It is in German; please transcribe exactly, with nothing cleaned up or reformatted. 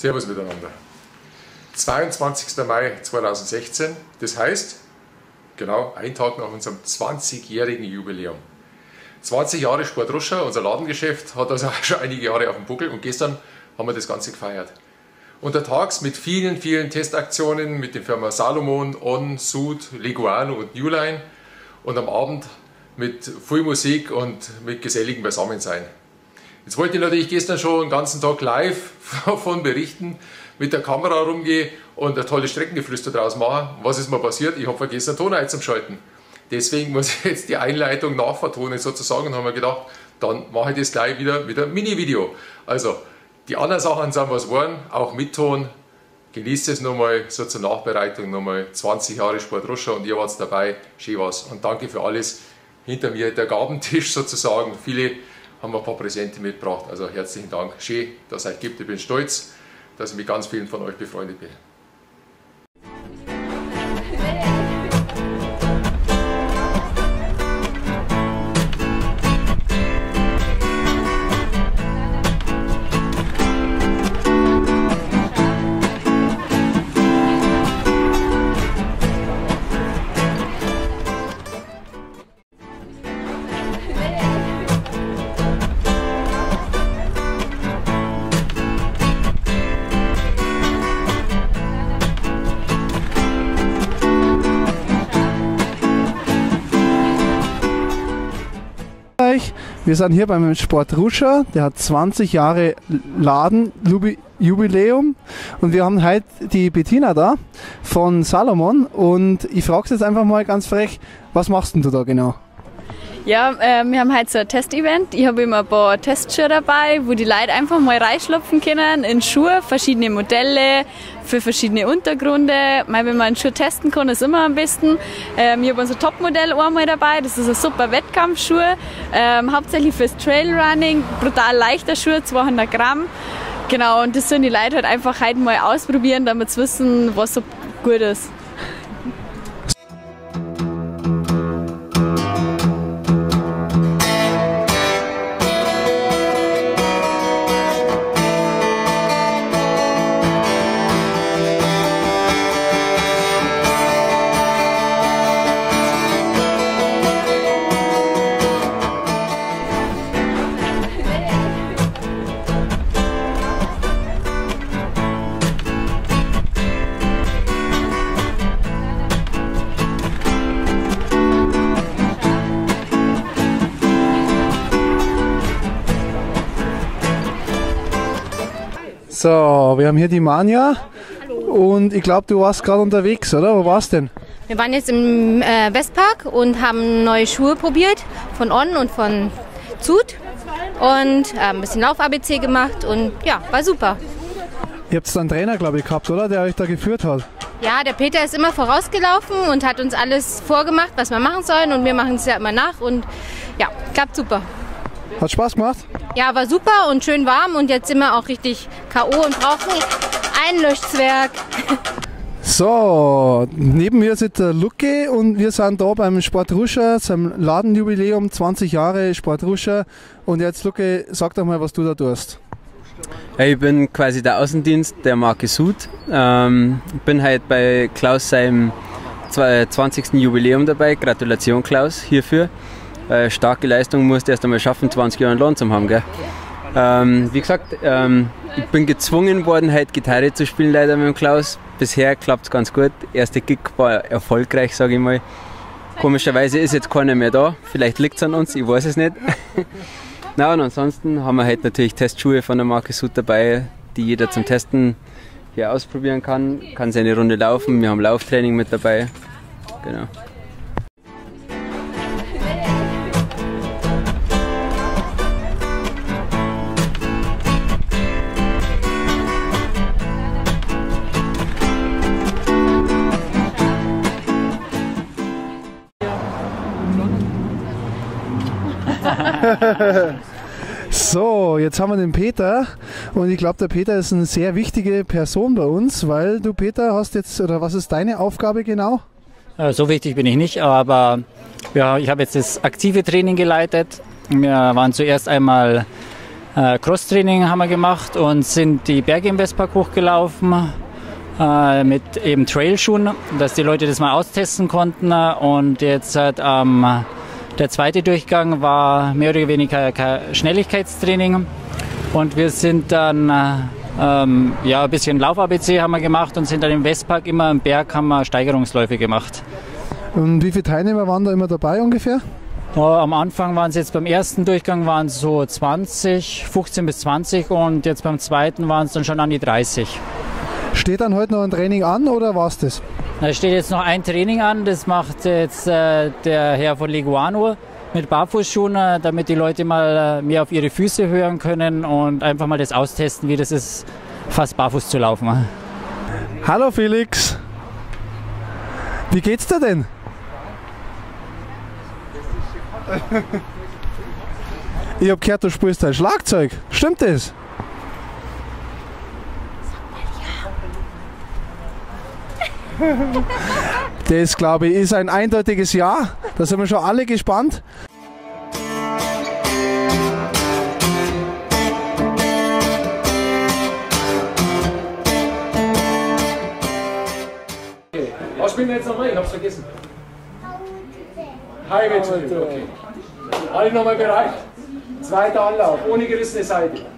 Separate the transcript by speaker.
Speaker 1: Servus miteinander. zweiundzwanzigster Mai zweitausendsechzehn, das heißt, genau ein Tag nach unserem zwanzigjährigen Jubiläum. zwanzig Jahre Sport Ruscha, unser Ladengeschäft, hat also auch schon einige Jahre auf dem Buckel und gestern haben wir das Ganze gefeiert. Untertags mit vielen, vielen Testaktionen mit den Firmen Salomon, On, Sud, Leguano und Newline und am Abend mit viel Musik und mit geselligem Beisammensein. Jetzt wollte ich natürlich gestern schon den ganzen Tag live davon berichten, mit der Kamera rumgehe und ein tolles Streckengeflüster draus machen. Was ist mir passiert? Ich habe vergessen, Ton einzuschalten. Deswegen muss ich jetzt die Einleitung nachvertonen sozusagen und habe mir gedacht, dann mache ich das gleich wieder mit einem Mini-Video. Also, die anderen Sachen sind was geworden, auch mit Ton. Genießt es nochmal, so zur Nachbereitung nochmal zwanzig Jahre Sport Ruscha und ihr wart dabei, schön was. Und danke für alles. Hinter mir der Gabentisch sozusagen. Viele haben ein paar Präsente mitgebracht. Also herzlichen Dank. Schön, dass es euch gibt. Ich bin stolz, dass ich mit ganz vielen von euch befreundet bin.
Speaker 2: Wir sind hier beim Sport Ruscha, der hat zwanzig Jahre Ladenjubiläum und wir haben heute die Bettina da von Salomon und ich frage jetzt einfach mal ganz frech, was machst denn du da genau?
Speaker 3: Ja, äh, wir haben heute so ein Testevent. Ich habe immer ein paar Testschuhe dabei, wo die Leute einfach mal reinschlupfen können in Schuhe, verschiedene Modelle für verschiedene Untergründe. Mal, wenn man einen Schuh testen kann, ist immer am besten. Ähm, ich habe unser Topmodell einmal dabei, das ist ein super Wettkampfschuh, ähm, hauptsächlich fürs Trailrunning, brutal leichter Schuh, zweihundert Gramm. Genau, und das sollen die Leute halt einfach heute mal ausprobieren, damit sie wissen, was so gut ist.
Speaker 2: So, wir haben hier die Manja. Hallo. Und ich glaube, du warst gerade unterwegs, oder? Wo warst du denn?
Speaker 4: Wir waren jetzt im äh, Westpark und haben neue Schuhe probiert, von On und von Sud und äh, ein bisschen Lauf-A B C gemacht und ja, war super.
Speaker 2: Ihr habt einen Trainer, glaube ich, gehabt, oder? Der euch da geführt hat.
Speaker 4: Ja, der Peter ist immer vorausgelaufen und hat uns alles vorgemacht, was wir machen sollen und wir machen es ja immer nach und ja, klappt super.
Speaker 2: Hat Spaß gemacht?
Speaker 4: Ja, war super und schön warm und jetzt sind wir auch richtig K O und brauchen ein Löschzwerg.
Speaker 2: So, neben mir sitzt der Luke und wir sind da beim Sport Ruscha, zum Ladenjubiläum, zwanzig Jahre Sport Ruscha. Und jetzt Luke, sag doch mal, was du da tust.
Speaker 5: Ich bin quasi der Außendienst der Marke Sud. Ähm, bin heute bei Klaus seinem zwanzigsten Jubiläum dabei. Gratulation Klaus hierfür. Äh, starke Leistung musst du erst einmal schaffen, zwanzig Jahre Lohn zu haben. Gell? Ähm, wie gesagt, ähm, ich bin gezwungen worden, heute Gitarre zu spielen, leider mit dem Klaus. Bisher klappt es ganz gut. Erste Gig war erfolgreich, sage ich mal. Komischerweise ist jetzt keiner mehr da. Vielleicht liegt es an uns, ich weiß es nicht. Na, und ansonsten haben wir heute natürlich Testschuhe von der Marke Sud dabei, die jeder zum Testen hier ausprobieren kann. Kann seine Runde laufen. Wir haben Lauftraining mit dabei. Genau.
Speaker 2: So, jetzt haben wir den Peter und ich glaube, der Peter ist eine sehr wichtige Person bei uns, weil du, Peter, hast jetzt, oder was ist deine Aufgabe genau?
Speaker 6: So wichtig bin ich nicht, aber ja, ich habe jetzt das aktive Training geleitet. Wir waren zuerst einmal äh, Crosstraining haben wir gemacht und sind die Berge im Westpark hochgelaufen äh, mit eben Trailschuhen, dass die Leute das mal austesten konnten. Und jetzt halt, ähm, der zweite Durchgang war mehr oder weniger kein Schnelligkeitstraining und wir sind dann äh, ähm, ja, ein bisschen Lauf-A B C haben wir gemacht und sind dann im Westpark immer am Berg haben wir Steigerungsläufe gemacht.
Speaker 2: Und wie viele Teilnehmer waren da immer dabei ungefähr?
Speaker 6: Ja, am Anfang waren es jetzt beim ersten Durchgang waren es so zwanzig, fünfzehn bis zwanzig und jetzt beim zweiten waren es dann schon an die dreißig.
Speaker 2: Steht dann heute noch ein Training an oder war's das?
Speaker 6: Da steht jetzt noch ein Training an, das macht jetzt äh, der Herr von Leguano mit Barfußschuhen, äh, damit die Leute mal äh, mehr auf ihre Füße hören können und einfach mal das austesten, wie das ist, fast barfuß zu laufen.
Speaker 2: Hallo Felix, wie geht's dir denn? Ich habe gehört, du spielst ein Schlagzeug. Stimmt das? Das, glaube ich, ist ein eindeutiges Ja. Da sind wir schon alle gespannt.
Speaker 1: Okay. Was spielen wir jetzt nochmal? Ich hab's vergessen. Highway to you. Okay. Alle nochmal bereit. Zweiter Anlauf, ohne gerissene Seite.